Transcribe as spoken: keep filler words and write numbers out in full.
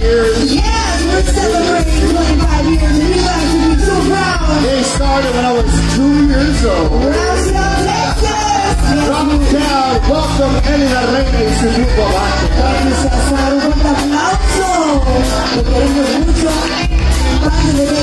years. Yes, we're celebrating twenty-five years, and you guys should be so proud. They started when I was two years old. Brownsville, Texas. From town, welcome Elena Reina y su grupo Bate. Vamos a hacer un aplauso. Lo queremos mucho.